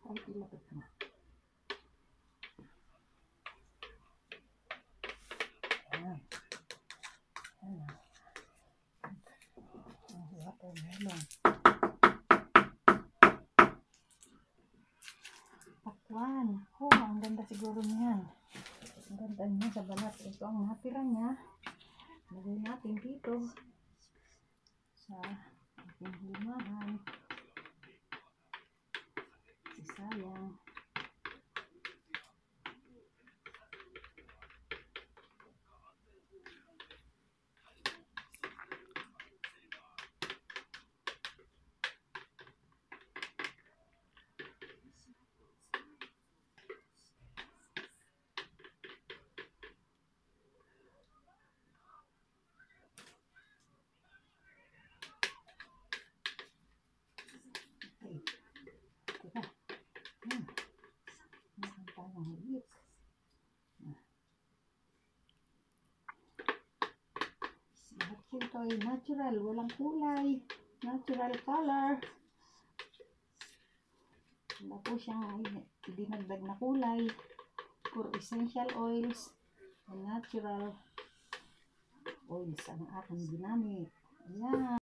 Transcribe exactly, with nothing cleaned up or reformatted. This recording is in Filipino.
Ay, ilapit mo. Ayan. Ayan. Ang watermelon. Pakwan. Oh, ang ganda siguro niyan. Ang ganda niya sa balat. Ito ang natira niya. Lagay natin dito sa ating himahan. Sayang. Ito ay natural, walang kulay, natural color. Wala po siyang dinagdag na kulay. Pure essential oils and natural oils ang aking ginamit. Ayan.